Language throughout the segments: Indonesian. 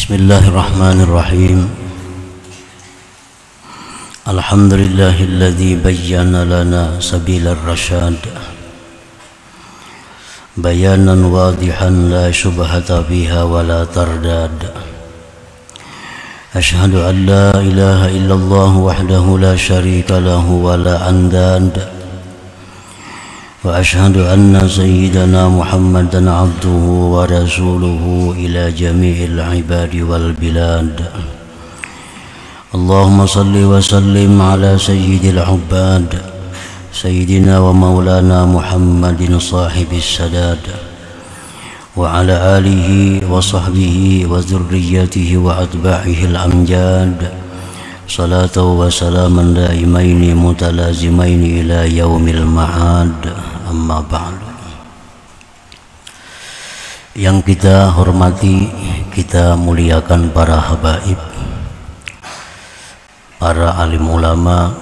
Bismillahirrahmanirrahim. Alhamdulillahilladzi bayyana lana sabilar rasyad bayanan wadihan la syubhata biha wa la tardad. Ashhadu an la ilaha illallah wahdahu la syarika lahu wa la andad. Wa ashhadu anna sayyidana Muhammadan abduhu wa rasuluhu ila jami'il ibadi wal bilad. Allahumma salli wa sallim ala sayyidil ubad sayyidina wa maulana Muhammadin sahibis sadad wa ala alihi wa sahbihi wa dhurriyyatihi wa atba'ihi al-amjad. Salatu wa salaman daimaini mutalazimaini ila yaumil ma'ad. Amma ba'du. Yang kita hormati, kita muliakan para habaib, para alim ulama,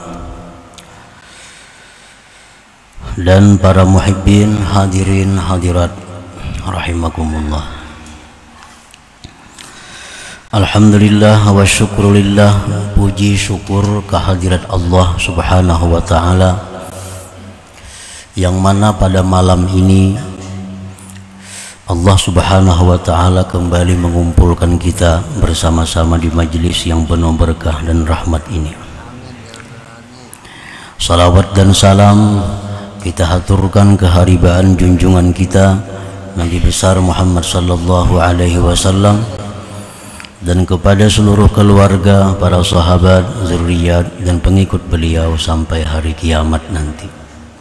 dan para muhibbin, hadirin hadirat rahimakumullah. Alhamdulillah wa syukrulillah, puji syukur kehadirat Allah subhanahu wa ta'ala, yang mana pada malam ini Allah subhanahu wa ta'ala kembali mengumpulkan kita bersama-sama di majelis yang penuh berkah dan rahmat ini. Salawat dan salam kita haturkan keharibaan junjungan kita Nabi besar Muhammad sallallahu alaihi wasallam, dan kepada seluruh keluarga, para sahabat, zuriat, dan pengikut beliau sampai hari kiamat nanti.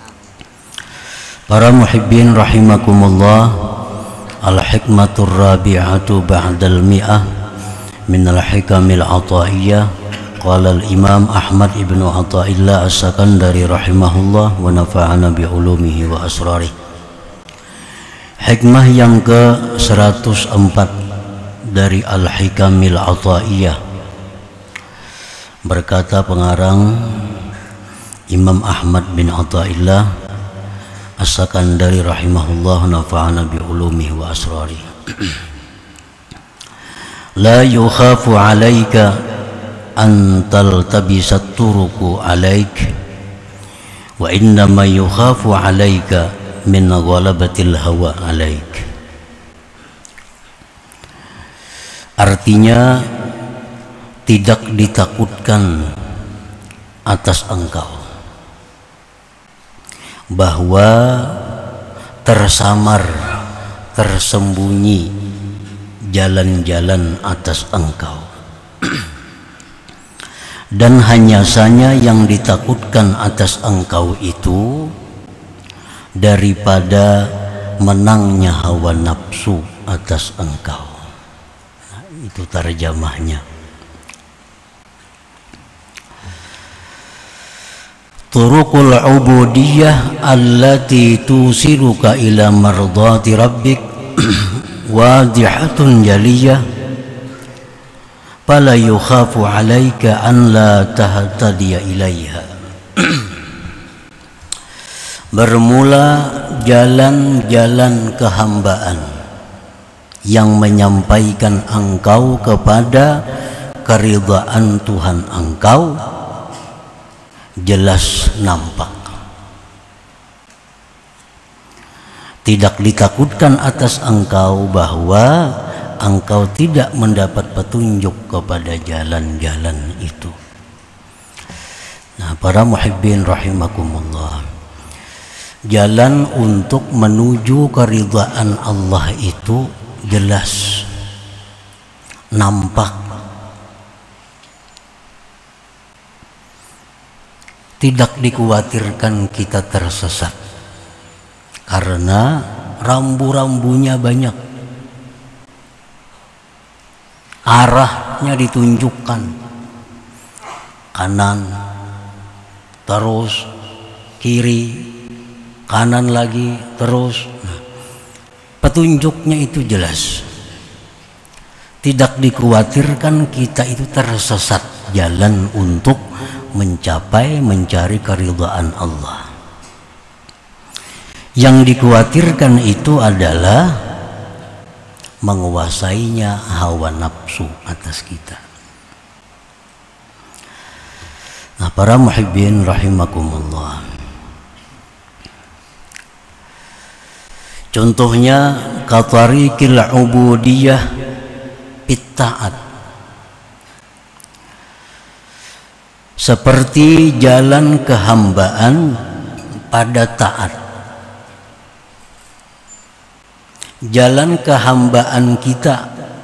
Para muhibbin rahimakumullah, al-hikmatur rabi'atu ba'dal mi'ah min al-hikamil ataiyah. Qala al-imam Ahmad ibnu Athaillah as-Sakandari rahimahullah wa nafa'ana bi'ulumihi wa asrarih. Hikmah yang ke-104 dari al-hikamil ataiyah. Berkata pengarang Imam Ahmad bin Athaillah As-Sakandari rahimahullah, nafa'ana bi'ulumihi wa asrari. La yukhafu alaika an taltabisat turuku alaik, wa innama yukhafu alaika min ghalabatil hawa alaik. Artinya, tidak ditakutkan atas engkau bahwa tersamar, tersembunyi jalan-jalan atas engkau. Dan hanya saja yang ditakutkan atas engkau itu daripada menangnya hawa nafsu atas engkau. Nah, itu tarjamahnya. Turuqul ubudiyah allati tusiluka ila mardati rabbik wadihatun jaliyah fala yukhafu alaika an la tahtadiya ilaiha. Bermula jalan-jalan kehambaan yang menyampaikan engkau kepada keridhaan Tuhan engkau jelas nampak. Tidak ditakutkan atas engkau bahwa engkau tidak mendapat petunjuk kepada jalan-jalan itu. Nah, para muhibbin rahimakumullah, jalan untuk menuju keridhaan Allah itu jelas nampak. Tidak dikhawatirkan kita tersesat karena rambu-rambunya banyak, arahnya ditunjukkan, kanan terus, kiri, kanan lagi terus. Nah, petunjuknya itu jelas. Tidak dikhawatirkan kita itu tersesat jalan untuk mencari keridhaan Allah. Yang dikhawatirkan itu adalah menguasainya hawa nafsu atas kita. Nah, para muhibbin rahimakumullah, contohnya katariqil ubudiyah bitta'at, seperti jalan kehambaan pada taat. Jalan kehambaan kita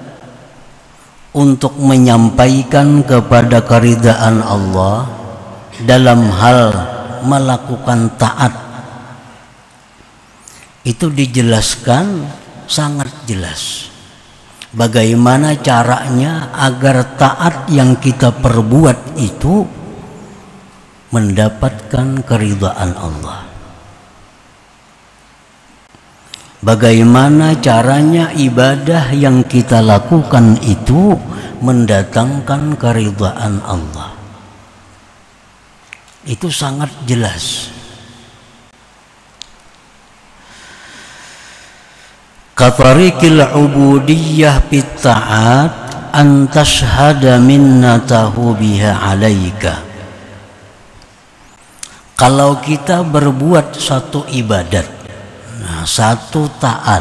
untuk menyampaikan kepada keridaan Allah dalam hal melakukan taat itu dijelaskan sangat jelas. Bagaimana caranya agar taat yang kita perbuat itu mendapatkan keridaan Allah. Bagaimana caranya ibadah yang kita lakukan itu mendatangkan keridhaan Allah. Itu sangat jelas. Katariqil ubudiyah bitta'at an tashhada minnatahu biha alaika. Kalau kita berbuat satu ibadat, satu taat,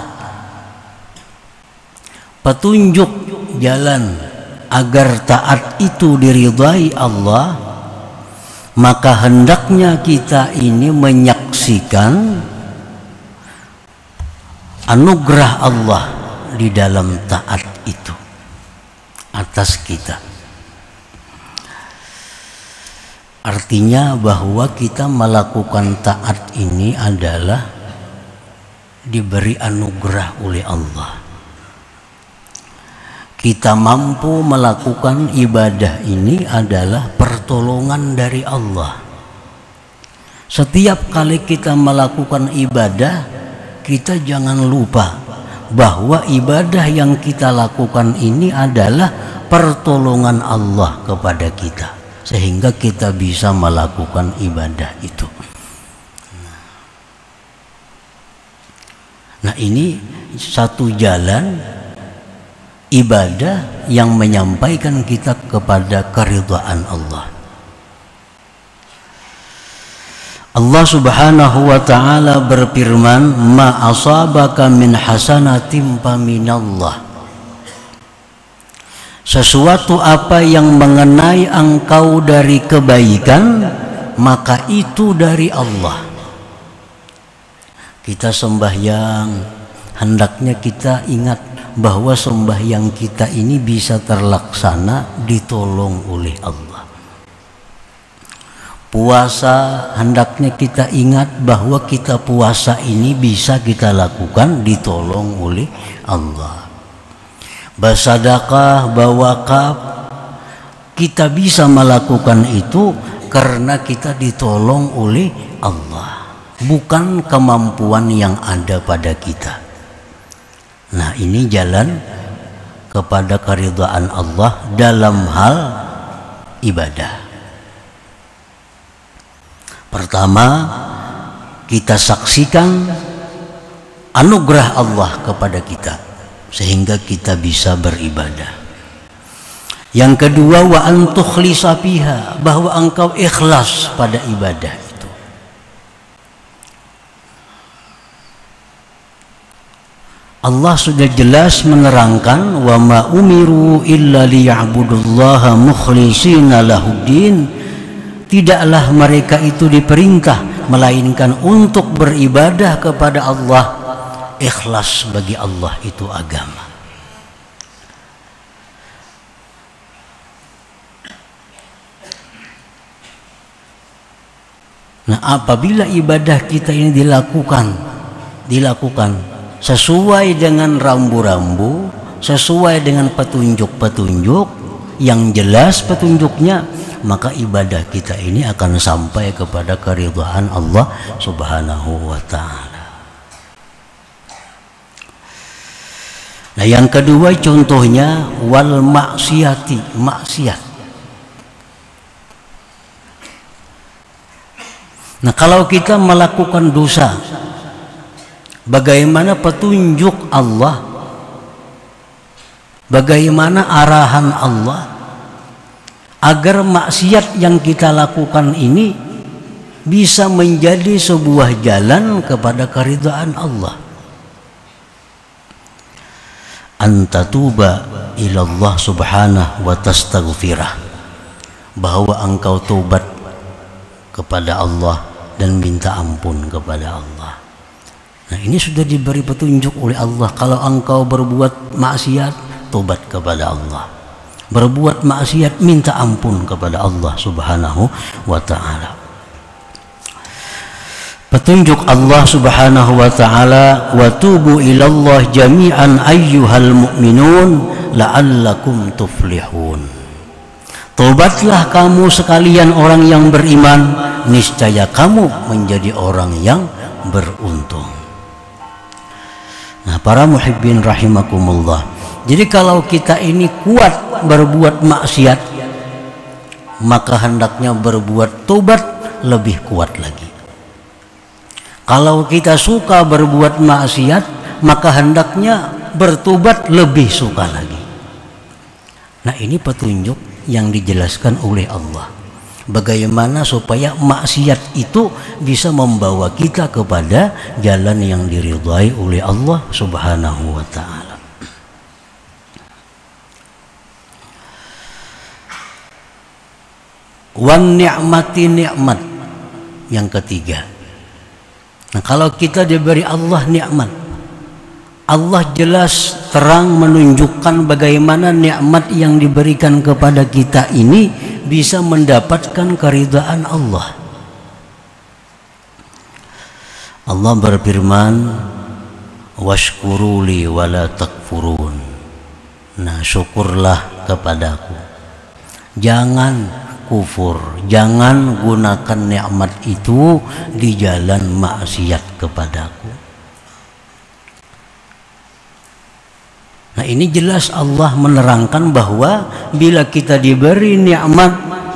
petunjuk jalan agar taat itu diridhai Allah, maka hendaknya kita ini menyaksikan anugerah Allah di dalam taat itu atas kita. Artinya bahwa kita melakukan taat ini adalah diberi anugerah oleh Allah. Kita mampu melakukan ibadah ini adalah pertolongan dari Allah. Setiap kali kita melakukan ibadah, kita jangan lupa bahwa ibadah yang kita lakukan ini adalah pertolongan Allah kepada kita, sehingga kita bisa melakukan ibadah itu. Nah, ini satu jalan ibadah yang menyampaikan kita kepada keridhaan Allah. Allah Subhanahu wa ta'ala berfirman, ma asabaka min hasanatin faminallah. Sesuatu apa yang mengenai engkau dari kebaikan, maka itu dari Allah. Kita sembahyang, hendaknya kita ingat bahwa sembahyang kita ini bisa terlaksana ditolong oleh Allah. Puasa, hendaknya kita ingat bahwa kita puasa ini bisa kita lakukan ditolong oleh Allah. Bersedekah, berwakaf, kita bisa melakukan itu karena kita ditolong oleh Allah, bukan kemampuan yang ada pada kita. Nah, ini jalan kepada keridhaan Allah dalam hal ibadah. Pertama, kita saksikan anugerah Allah kepada kita sehingga kita bisa beribadah. Yang kedua, wa an tukhlisa fiha, bahwa engkau ikhlas pada ibadah itu. Allah sudah jelas menerangkan, wa ma umiru illa liya'budullaha mukhlishina lahuddin. Tidaklah mereka itu diperintah melainkan untuk beribadah kepada Allah, ikhlas bagi Allah itu agama. Nah, apabila ibadah kita ini dilakukan sesuai dengan rambu-rambu, sesuai dengan petunjuk-petunjuk yang jelas petunjuknya, maka ibadah kita ini akan sampai kepada keridhaan Allah Subhanahu wa ta'ala. Nah, yang kedua contohnya wal maksiati, maksiat. Nah, kalau kita melakukan dosa, bagaimana petunjuk Allah bagaimana arahan Allah agar maksiat yang kita lakukan ini bisa menjadi sebuah jalan kepada keridhaan Allah. Antatuba ilallah subhanahu wa tastaghfirah, bahwa engkau tobat kepada Allah dan minta ampun kepada Allah. Nah, ini sudah diberi petunjuk oleh Allah. Kalau engkau berbuat maksiat, tobat kepada Allah. Berbuat maksiat, minta ampun kepada Allah subhanahu wa ta'ala. Petunjuk Allah subhanahu wa ta'ala, wa tubu ilallah jami'an ayyuhal mu'minun la'allakum tuflihun. Tobatlah kamu sekalian orang yang beriman, niscaya kamu menjadi orang yang beruntung. Nah, para muhibbin rahimakumullah, jadi kalau kita ini kuat berbuat maksiat, maka hendaknya berbuat tobat lebih kuat lagi. Kalau kita suka berbuat maksiat, maka hendaknya bertobat lebih suka lagi. Nah, ini petunjuk yang dijelaskan oleh Allah. Bagaimana supaya maksiat itu bisa membawa kita kepada jalan yang diridhai oleh Allah subhanahu wa ta'ala. Wan ni'mati, nikmat yang ketiga. Nah, kalau kita diberi Allah nikmat, Allah jelas terang menunjukkan bagaimana nikmat yang diberikan kepada kita ini bisa mendapatkan keridhaan Allah. Allah berfirman, washkuruli wala takfurun. Nah, syukurlah kepadaku, jangan kufur, jangan gunakan nikmat itu di jalan maksiat kepadaku. Nah, ini jelas Allah menerangkan bahwa bila kita diberi nikmat,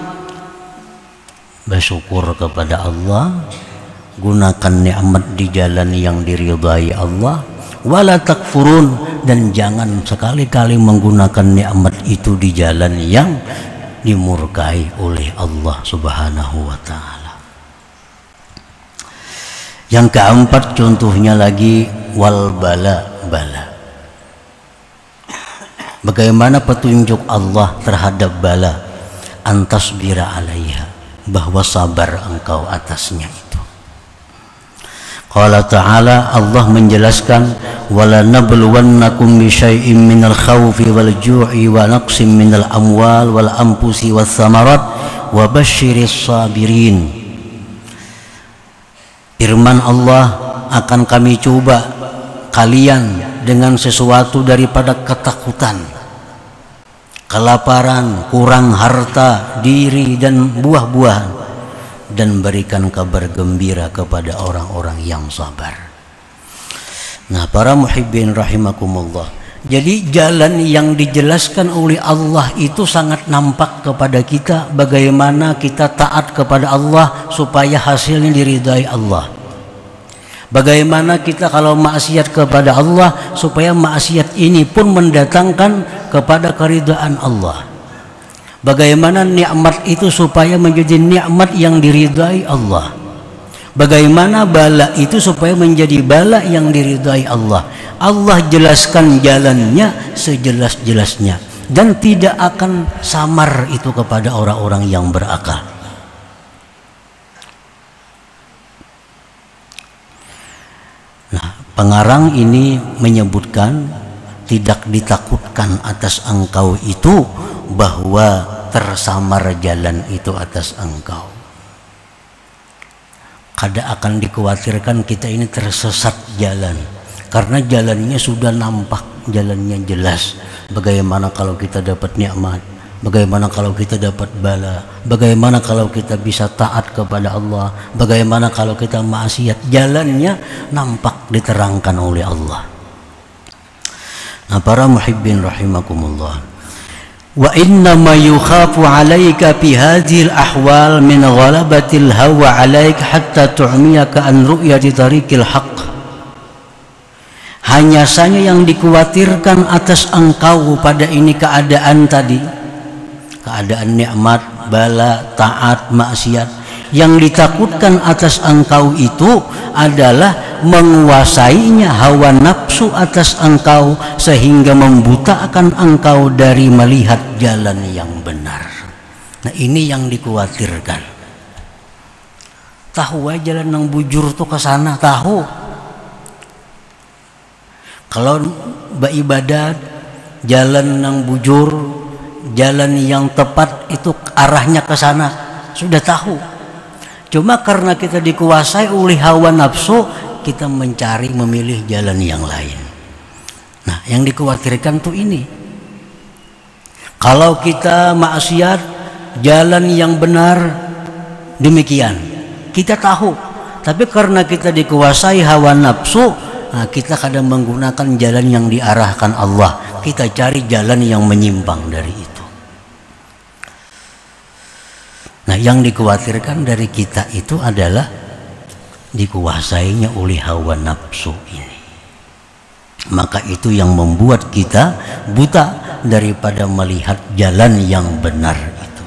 bersyukur kepada Allah, gunakan nikmat di jalan yang diridhai Allah, wala takfurun, dan jangan sekali-kali menggunakan nikmat itu di jalan yang dimurkai oleh Allah subhanahu wa ta'ala. Yang keempat contohnya lagi, wal bala. Bagaimana petunjuk Allah terhadap bala? Antasbira alaiha, bahwa sabar engkau atasnya itu. Qala ta'ala, Allah menjelaskan, wala nabluwannakum bi syai'in minal khawfi wal ju'i wa naqsim minal amwal wal anfusi wath thamarat wa basyiris sabirin. Firman Allah, akan kami coba kalian dengan sesuatu daripada ketakutan, kelaparan, kurang harta, diri dan buah-buahan, dan berikan kabar gembira kepada orang-orang yang sabar. Nah, para muhibbin rahimakumullah, jadi jalan yang dijelaskan oleh Allah itu sangat nampak kepada kita, bagaimana kita taat kepada Allah supaya hasilnya diridai Allah. Bagaimana kita kalau maksiat kepada Allah supaya maksiat ini pun mendatangkan kepada keridhaan Allah. Bagaimana nikmat itu supaya menjadi nikmat yang diridhai Allah. Bagaimana bala itu supaya menjadi bala yang diridhai Allah. Allah jelaskan jalannya sejelas-jelasnya, dan tidak akan samar itu kepada orang-orang yang berakal. Nah, pengarang ini menyebutkan tidak ditakutkan atas engkau itu bahwa tersamar jalan itu atas engkau. Kada akan dikhawatirkan kita ini tersesat jalan, karena jalannya sudah nampak, jalannya jelas. Bagaimana kalau kita dapat nikmat, bagaimana kalau kita dapat bala, bagaimana kalau kita bisa taat kepada Allah, bagaimana kalau kita maksiat, jalannya nampak diterangkan oleh Allah. Nah, para muhibbin rahimakumullah, wa inna ma yukhafu alaika fi hadhil ahwal min ghalabatil hawa alaika hatta tu'miyaka an ru'yati tariqil haqq. Hanya saja yang dikhawatirkan atas engkau pada ini keadaan tadi, keadaan nikmat, bala, taat, maksiat, yang ditakutkan atas engkau itu adalah menguasainya hawa nafsu atas engkau sehingga membutakan engkau dari melihat jalan yang benar. Nah, ini yang dikhawatirkan. Tahu aja jalan yang bujur tuh ke sana, tahu. Kalau beribadat, jalan yang bujur, jalan yang tepat itu arahnya ke sana, sudah tahu. Cuma karena kita dikuasai oleh hawa nafsu, kita mencari, memilih jalan yang lain. Nah, yang dikhawatirkan tuh ini. Kalau kita maksiat, jalan yang benar demikian, kita tahu. Tapi karena kita dikuasai hawa nafsu, nah, kita kadang menggunakan jalan yang diarahkan Allah. Kita cari jalan yang menyimpang dari itu. Nah, yang dikhawatirkan dari kita itu adalah dikuasainya oleh hawa nafsu ini. Maka itu yang membuat kita buta daripada melihat jalan yang benar itu.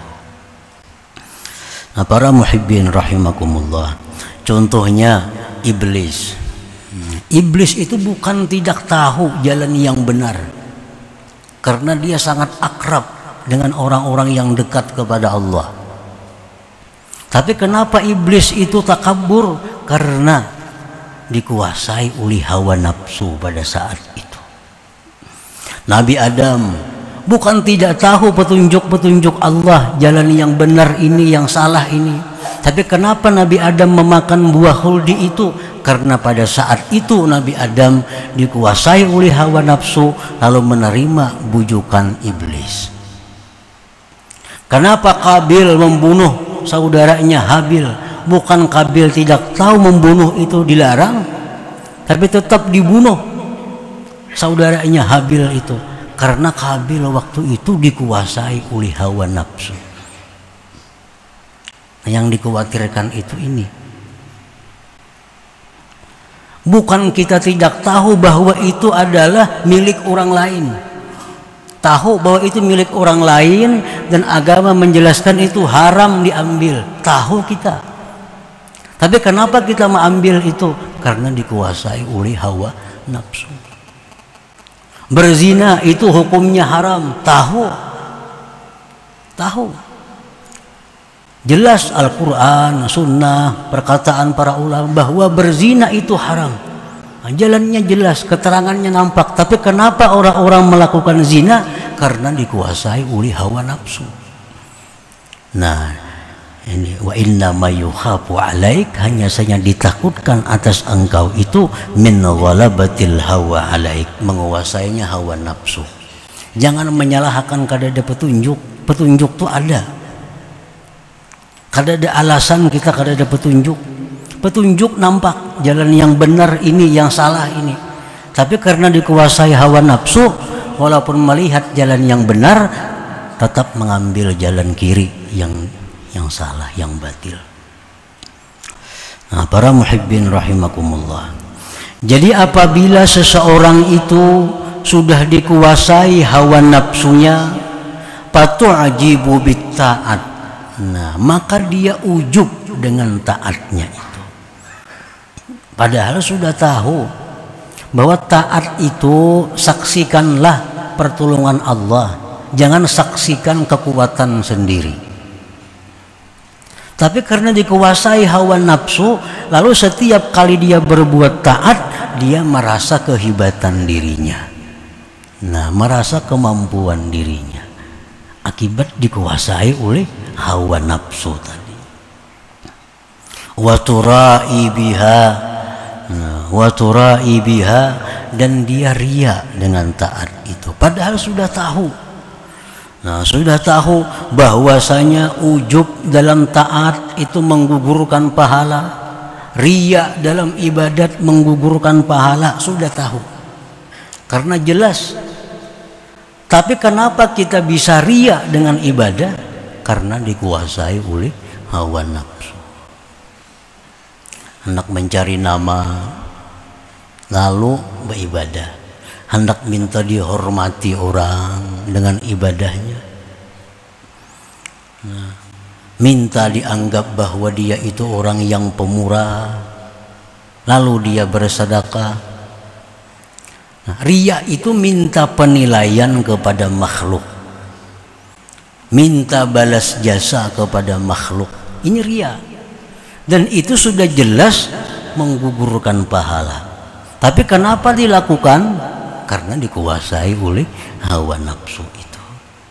Nah, para muhibbin rahimakumullah, contohnya iblis. Iblis itu bukan tidak tahu jalan yang benar, karena dia sangat akrab dengan orang-orang yang dekat kepada Allah. Tapi kenapa iblis itu takabur? Karena dikuasai oleh hawa nafsu pada saat itu. Nabi Adam bukan tidak tahu petunjuk-petunjuk Allah, jalan yang benar ini, yang salah ini. Tapi kenapa Nabi Adam memakan buah khuldi itu? Karena pada saat itu Nabi Adam dikuasai oleh hawa nafsu, lalu menerima bujukan iblis. Kenapa Qabil membunuh saudaranya Habil? Bukan Qabil tidak tahu membunuh itu dilarang, tapi tetap dibunuh saudaranya Habil itu, karena Qabil waktu itu dikuasai oleh hawa nafsu. Nah, yang dikhawatirkan itu ini. Bukan kita tidak tahu bahwa itu adalah milik orang lain. Tahu bahwa itu milik orang lain dan agama menjelaskan itu haram diambil. Tahu kita. Tapi kenapa kita mengambil itu? Karena dikuasai oleh hawa nafsu. Berzina itu hukumnya haram. Tahu. Tahu. Jelas Al-Quran, Sunnah, perkataan para ulama bahwa berzina itu haram. Jalannya jelas, keterangannya nampak. Tapi kenapa orang-orang melakukan zina? Karena dikuasai oleh hawa nafsu. Nah, ini wa inna ma yukhafu alaik, hanya saja ditakutkan atas engkau itu min ghalabatil hawa alaik, menguasainya hawa nafsu. Jangan menyalahkan kada ada petunjuk. Petunjuk itu ada. Kada ada alasan kita kada ada petunjuk. Petunjuk nampak jalan yang benar ini, yang salah ini. Tapi karena dikuasai hawa nafsu, walaupun melihat jalan yang benar, tetap mengambil jalan kiri yang salah, yang batil. Nah, para muhibbin rahimakumullah. Jadi apabila seseorang itu sudah dikuasai hawa nafsunya, patu'ajibu bitta'at. Nah, maka dia ujub dengan taatnya itu. Padahal sudah tahu bahwa taat itu saksikanlah pertolongan Allah, jangan saksikan kekuatan sendiri. Tapi karena dikuasai hawa nafsu, lalu setiap kali dia berbuat taat, dia merasa kehebatan dirinya. Nah, merasa kemampuan dirinya. Akibat dikuasai oleh hawa nafsu tadi. Wa turai biha. Wa turai biha, dan dia ria dengan taat itu. Padahal sudah tahu. Nah, sudah tahu bahwasanya ujub dalam taat itu menggugurkan pahala, ria dalam ibadat menggugurkan pahala, sudah tahu. Karena jelas. Tapi kenapa kita bisa ria dengan ibadah? Karena dikuasai oleh hawa nafsu. Hendak mencari nama, lalu beribadah, hendak minta dihormati orang dengan ibadahnya. Nah, minta dianggap bahwa dia itu orang yang pemurah, lalu dia bersedekah. Nah, riya itu minta penilaian kepada makhluk, minta balas jasa kepada makhluk. Ini riya, dan itu sudah jelas menggugurkan pahala. Tapi kenapa dilakukan? Karena dikuasai oleh hawa nafsu itu.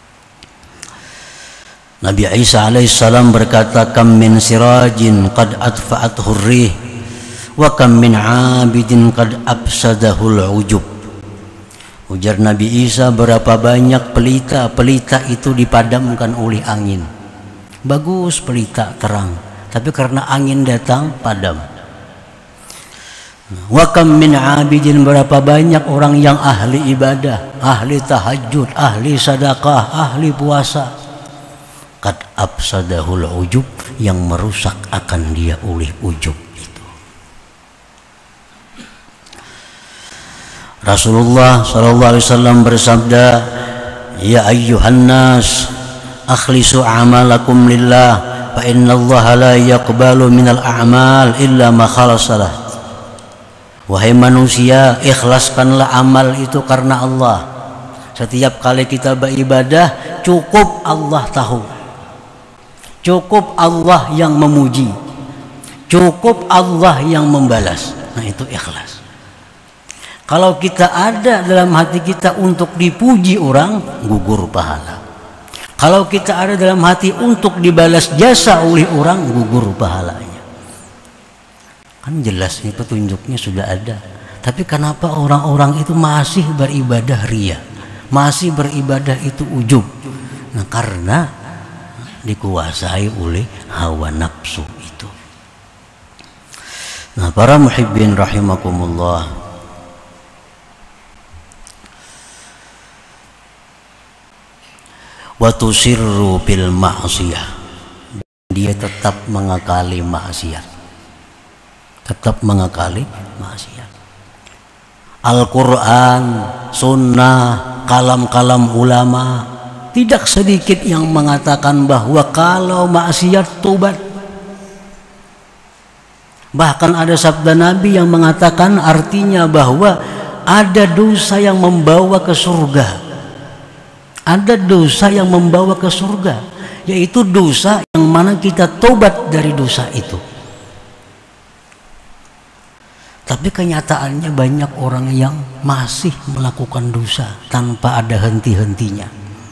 Nabi Isa alaihissalam berkata, kam min sirajin qad atfa'athu rih wa kam min 'abidin qad afsadahul ujub. Ujar Nabi Isa, berapa banyak pelita itu dipadamkan oleh angin. Bagus pelita, terang, tapi karena angin datang padam. Wa kam min 'abidin, berapa banyak orang yang ahli ibadah, ahli tahajud, ahli sedekah, ahli puasa, qad afsadahul ujub, yang merusak akan dia oleh ujub itu. Rasulullah sallallahu alaihi wasallam bersabda, ya ayyuhan nas akhlisu a'malakum lillah fa innallaha la yaqbalu minal a'mal illa ma khalasalah. Wahai manusia, ikhlaskanlah amal itu karena Allah. Setiap kali kita beribadah, cukup Allah tahu, cukup Allah yang memuji, cukup Allah yang membalas. Nah, itu ikhlas. Kalau kita ada dalam hati kita untuk dipuji orang, gugur pahala. Kalau kita ada dalam hati untuk dibalas jasa oleh orang, gugur pahalanya. Kan jelas nih, petunjuknya sudah ada. Tapi kenapa orang-orang itu masih beribadah riya, masih beribadah itu ujub? Nah, karena dikuasai oleh hawa nafsu itu. Nah, para muhibbin rahimakumullah, wa tusirru bil ma'siyah, dia tetap mengakali maksiat, tetap mengakali maksiat. Al-Quran, sunnah, kalam-kalam ulama, tidak sedikit yang mengatakan bahwa kalau maksiat tobat. Bahkan ada sabda Nabi yang mengatakan artinya bahwa ada dosa yang membawa ke surga. Ada dosa yang membawa ke surga, yaitu dosa yang mana kita tobat dari dosa itu. Tapi kenyataannya banyak orang yang masih melakukan dosa tanpa ada henti-hentinya.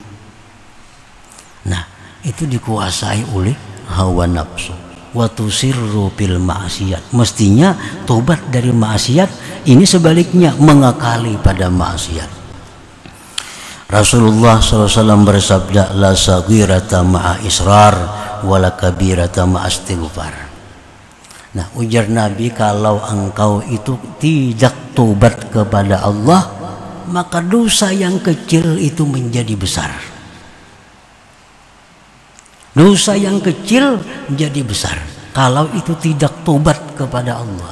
Nah, itu dikuasai oleh hawa nafsu. Wa tusirru bil ma'siyat. Mestinya tobat dari maksiat, ini sebaliknya mengakali pada maksiat. Rasulullah SAW bersabda, la saghirata ma'a israr wala kabirata ma'a istighfar. Nah, ujar Nabi, kalau engkau itu tidak tobat kepada Allah, maka dosa yang kecil itu menjadi besar. Dosa yang kecil menjadi besar kalau itu tidak tobat kepada Allah.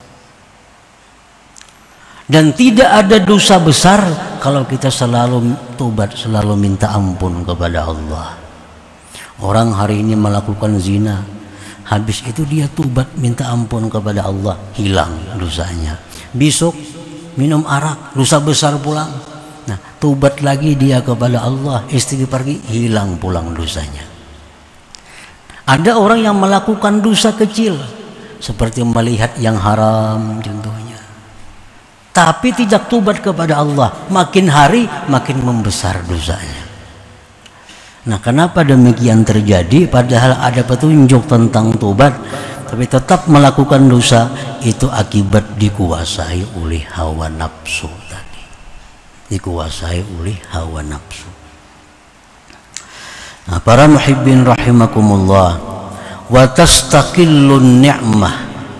Dan tidak ada dosa besar kalau kita selalu tobat, selalu minta ampun kepada Allah. Orang hari ini melakukan zina, habis itu dia tobat minta ampun kepada Allah, hilang dosanya. Besok minum arak, dosa besar pulang. Nah, tobat lagi dia kepada Allah, istighfar lagi, hilang pulang dosanya. Ada orang yang melakukan dosa kecil, seperti melihat yang haram contohnya, tapi tidak tobat kepada Allah, makin hari makin membesar dosanya. Nah, kenapa demikian terjadi? Padahal ada petunjuk tentang tobat, tapi tetap melakukan dosa. Itu akibat dikuasai oleh hawa nafsu tadi. Dikuasai oleh hawa nafsu. Nah, para muhibbin rahimakumullah, wa tastaqillun ni'mah,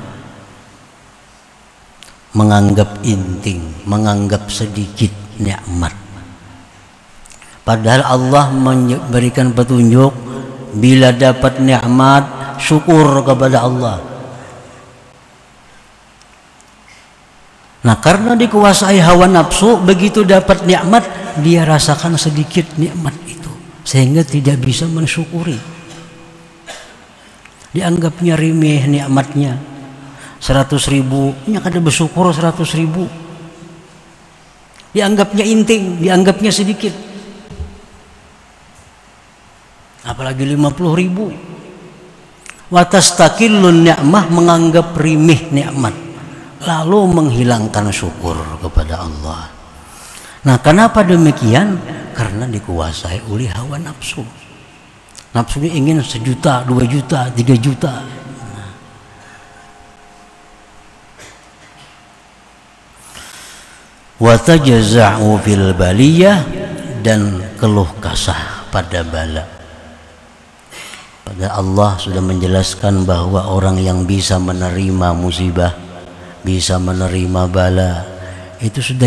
menganggap inting, menganggap sedikit nikmat. Padahal Allah memberikan petunjuk, bila dapat nikmat syukur kepada Allah. Nah, karena dikuasai hawa nafsu, begitu dapat nikmat dia rasakan sedikit nikmat itu sehingga tidak bisa mensyukuri. Dianggapnya remeh nikmatnya. 100.000, nya kada bersyukur 100.000. Dianggapnya inting, dianggapnya sedikit. Apalagi 50.000. Watastakillun ni'mah, menganggap remeh nikmat, lalu menghilangkan syukur kepada Allah. Nah, kenapa demikian? Karena dikuasai oleh hawa nafsu. Nafsunya ingin 1 juta, 2 juta, 3 juta. Wa tajza'u fil baliyah, dan keluh kesah pada bala. Pada Allah sudah menjelaskan bahwa orang yang bisa menerima musibah, bisa menerima bala, itu sudah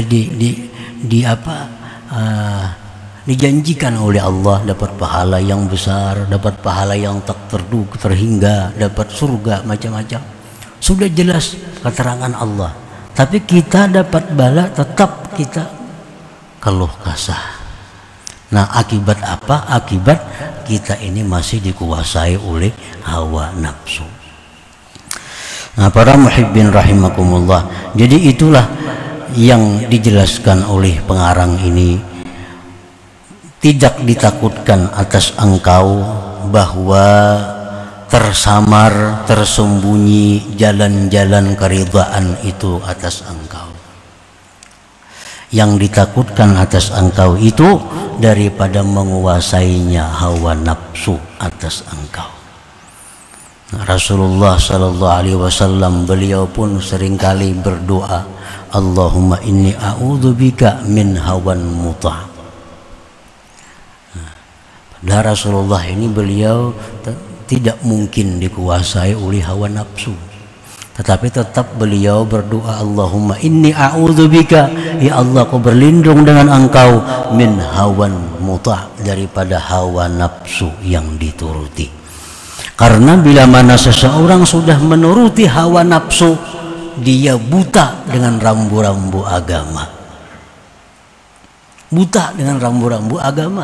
dijanjikan oleh Allah dapat pahala yang besar, dapat pahala yang tak terduga terhingga, dapat surga macam-macam. Sudah jelas keterangan Allah. Tapi kita dapat bala tetap kita keluh kesah. Nah, akibat apa? Akibat kita ini masih dikuasai oleh hawa nafsu. Nah, para muhibbin rahimakumullah, jadi itulah yang dijelaskan oleh pengarang ini. Tidak ditakutkan atas engkau bahwa tersamar, tersembunyi jalan-jalan keridhaan itu atas engkau. Yang ditakutkan atas engkau itu daripada menguasainya hawa nafsu atas engkau. Rasulullah sallallahu alaihi wasallam, beliau pun seringkali berdoa, Allahumma inni a'udzubika min hawan muta'. Pada Rasulullah ini beliau tidak mungkin dikuasai oleh hawa nafsu, tetapi tetap beliau berdoa, Allahumma inni a'udzubika, ya Allah, aku berlindung dengan engkau, min hawan muta', daripada hawa nafsu yang dituruti. Karena bila mana seseorang sudah menuruti hawa nafsu, dia buta dengan rambu-rambu agama. Buta dengan rambu-rambu agama.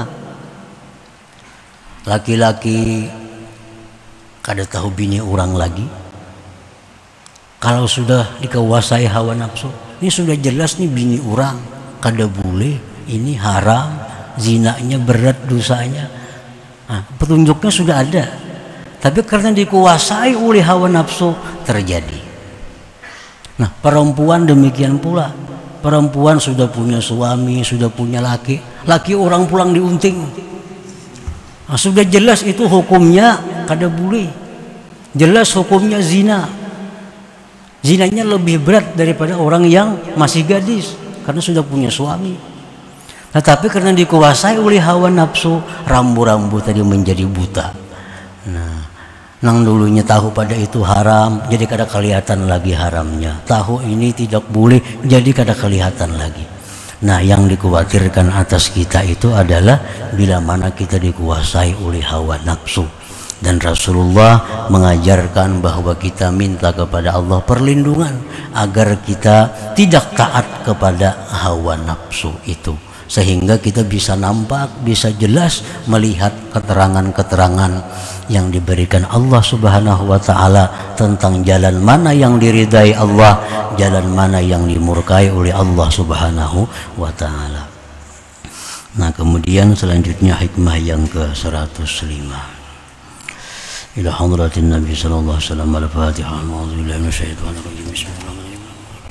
Laki-laki kada tahu bini orang lagi. Kalau sudah dikuasai hawa nafsu, ini sudah jelas nih bini orang, kada boleh, ini haram, zinanya berat dosanya. Nah, petunjuknya sudah ada. Tapi karena dikuasai oleh hawa nafsu, terjadi. Nah, perempuan demikian pula. Perempuan sudah punya suami, sudah punya laki, laki orang pulang diunting. Nah, sudah jelas itu hukumnya kada boleh. Jelas hukumnya zina. Zinanya lebih berat daripada orang yang masih gadis karena sudah punya suami. Tetapi karena dikuasai oleh hawa nafsu, rambu-rambu tadi menjadi buta. Nah, nang dulunya tahu pada itu haram, jadi kada kelihatan lagi haramnya. Tahu ini tidak boleh, jadi kada kelihatan lagi. Nah, yang dikhawatirkan atas kita itu adalah bila mana kita dikuasai oleh hawa nafsu. Dan Rasulullah mengajarkan bahwa kita minta kepada Allah perlindungan agar kita tidak taat kepada hawa nafsu itu, sehingga kita bisa nampak, bisa jelas melihat keterangan-keterangan yang diberikan Allah Subhanahu wa ta'ala tentang jalan mana yang diridai Allah, jalan mana yang dimurkai oleh Allah Subhanahu wa ta'ala. Nah, kemudian selanjutnya hikmah yang ke-105. Ila hadratin Nabi sallallahu alaihi wasallam, al-Fatihah. A'udzu billahi minasyaitonir rajim. Bismillahirrahmanirrahim.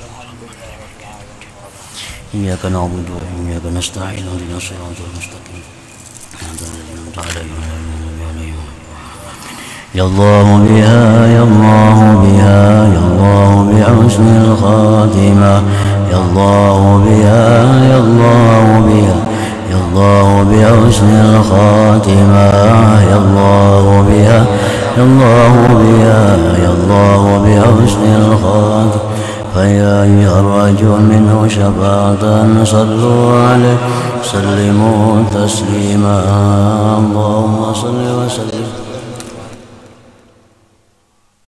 Iyyaka na'budu wa iyyaka nasta'in. Ihdinas siratal mustaqim. Ya Allah biha, ya Allah biha, ya Allah bi husnil khatimah. Ya Allah biha, ya Allah biha, ya Allah bi husnil khatimah. Ya Allah biha, ya Allah biha, ya Allah bi husnil khatimah. فيا أيها الرجل منه شفاعة صلوا عليه سلموا تسليما اللهم صل وسلم